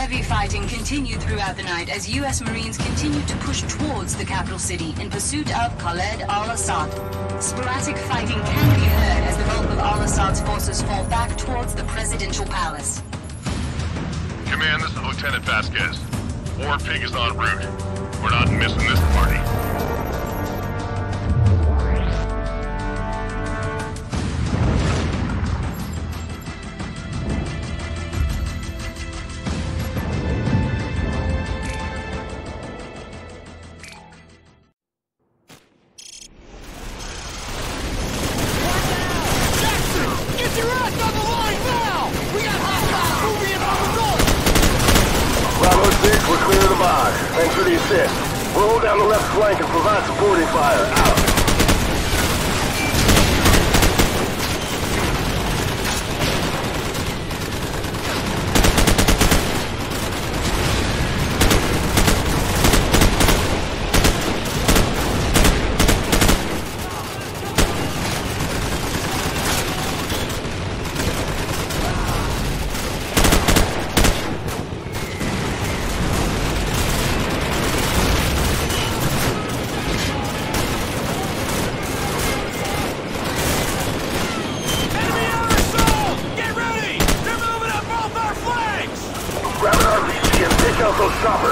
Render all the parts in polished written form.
Heavy fighting continued throughout the night as U.S. Marines continued to push towards the capital city in pursuit of Khaled al-Assad. Sporadic fighting can be heard as the bulk of al-Assad's forces fall back towards the presidential palace. Command, this is Lieutenant Vasquez. War Pig is en route. We're not missing this party. Thanks for the assist. We'll hold down the left flank and provide supporting fire. Out. Those choppers.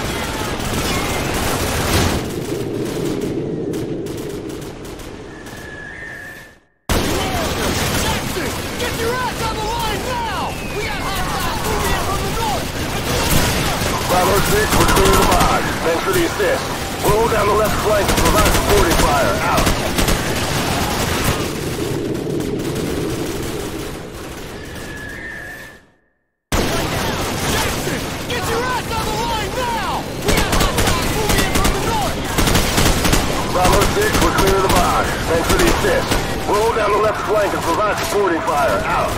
Jackson, get your ass on the line now! We got hostiles moving in from the north! Bravo 6, we're clear the barge. Thanks for the assist. We'll hold down the left flank and provide supporting fire. Out. Bravo 6, we're clear of the barge. Thanks for the assist. We'll hold down the left flank and provide supporting fire. Out.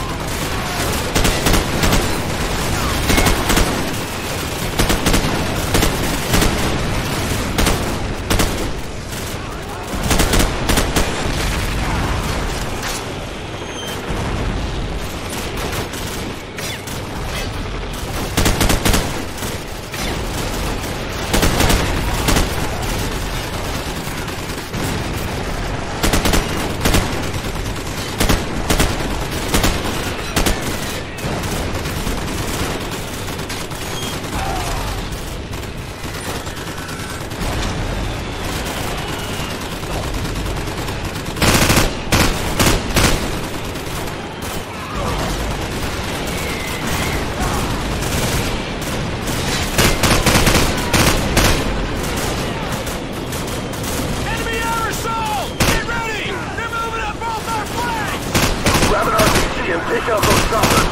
Take out those choppers.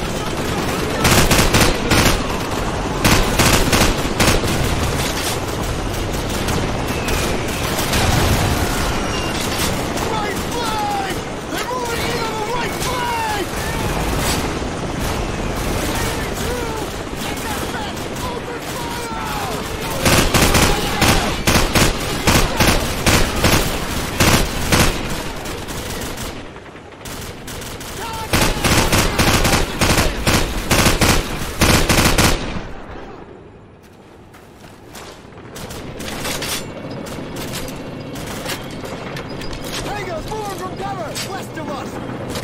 Right flag! They're moving in on the right flag! Get that fence! Open fire! West of us!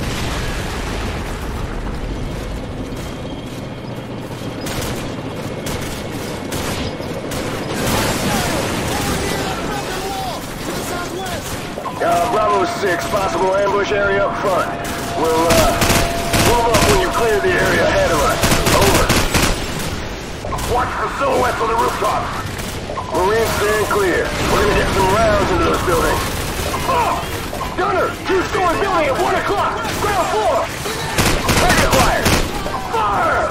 Bravo 6, possible ambush area up front. We'll, move up when you clear the area ahead of us. Over. Watch for silhouettes on the rooftops. Marines staying clear. We're gonna hit some rounds into those buildings. Oh! Gunner! Two-story building at 1 o'clock! Ground floor! Target acquired! Fire!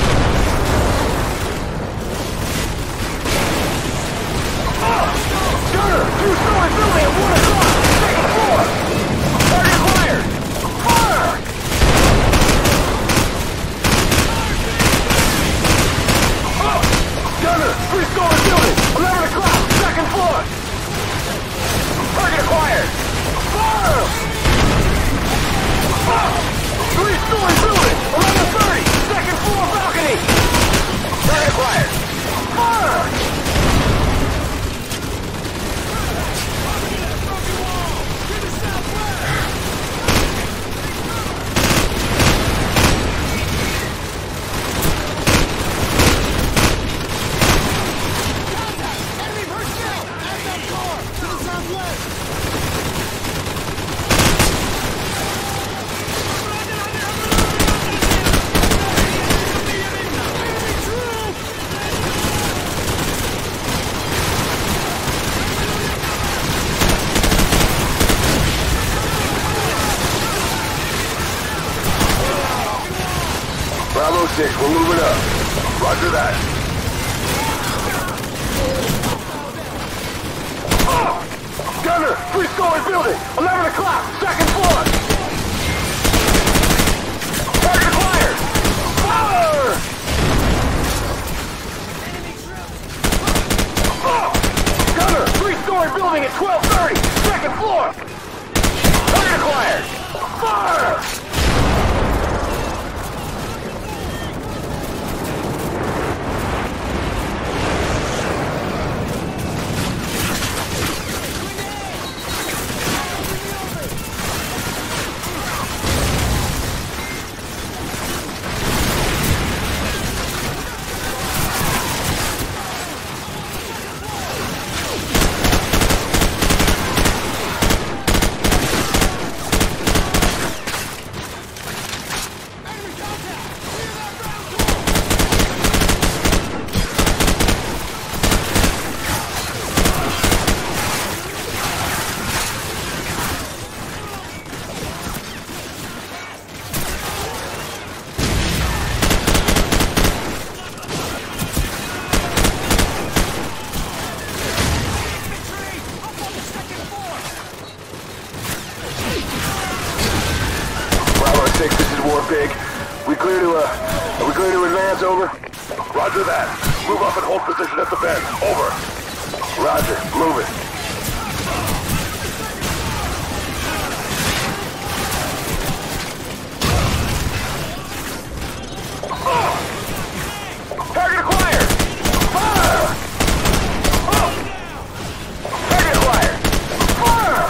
Oh! Gunner! Two-story building at 1 o'clock! Second floor! Target acquired! Fire! Oh! Gunner! Three-story building! 11 o'clock! Second floor! Target acquired! Fire! Oh! Three-story building! 11:30! Second floor! We're moving up. Roger that. Gunner, 3-story building, 11 o'clock, second floor. Target acquired. Fire! Gunner, 3-story building at 12:30, second floor. Target acquired. Fire! We clear to advance, over? Roger that. Move up and hold position at the bend. Over. Roger, move it. Target acquired! Fire! Target acquired! Fire!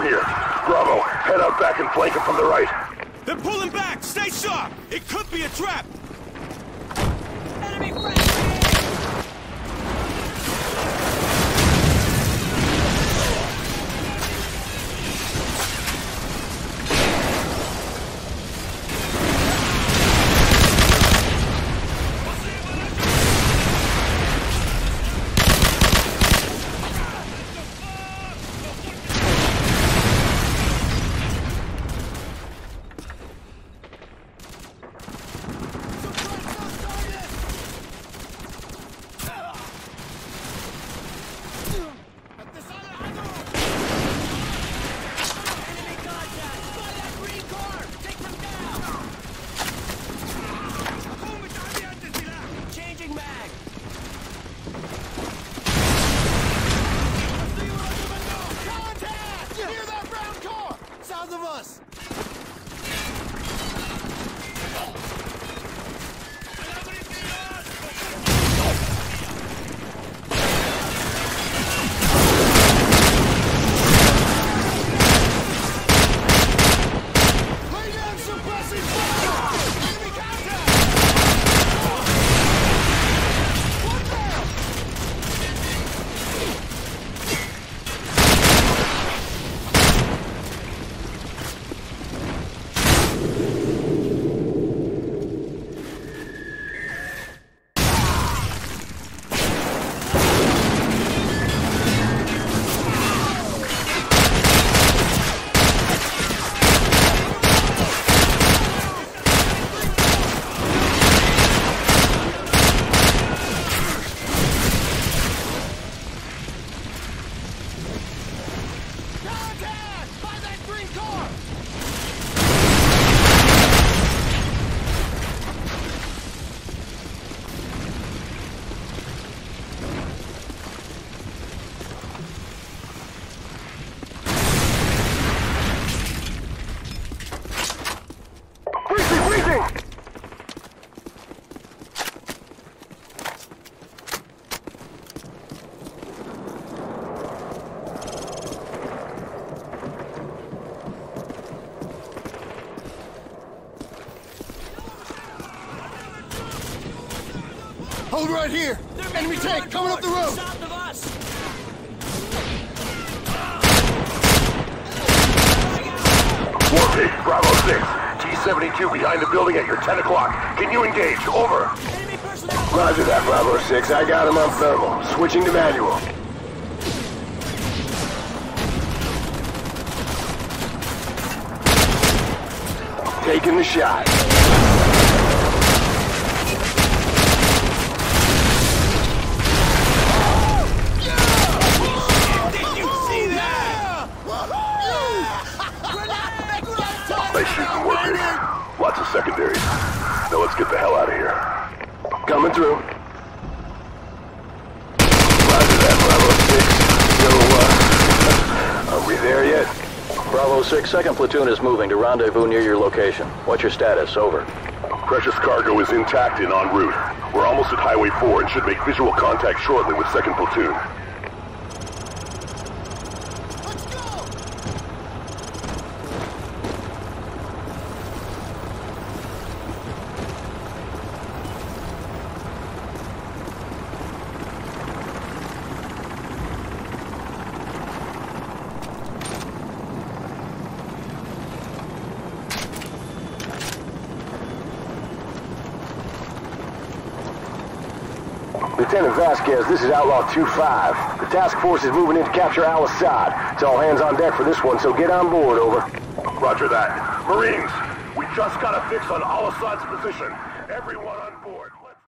from here. Bravo, head out back and flank him from the right. They're pulling back! Stay sharp! It could be a trap! Enemy friend! Hold right here! Enemy tank coming up the road! South of us! Warpig, Bravo 6. T-72 behind the building at your 10 o'clock. Can you engage? Over. Enemy personnel! Roger that, Bravo 6. I got him on thermal. Switching to manual. Taking the shot. Nice shooting, Warpig. Lots of secondaries. Now let's get the hell out of here. Coming through. Roger that, Bravo 6. So, are we there yet? Bravo 6, 2nd platoon is moving to rendezvous near your location. What's your status? Over. Precious cargo is intact and en route. We're almost at Highway 4 and should make visual contact shortly with 2nd platoon. Lieutenant Vasquez, this is Outlaw 2-5. The task force is moving in to capture Al-Assad. It's all hands on deck for this one, so get on board, over. Roger that. Marines, we just got a fix on Al-Assad's position. Everyone on board.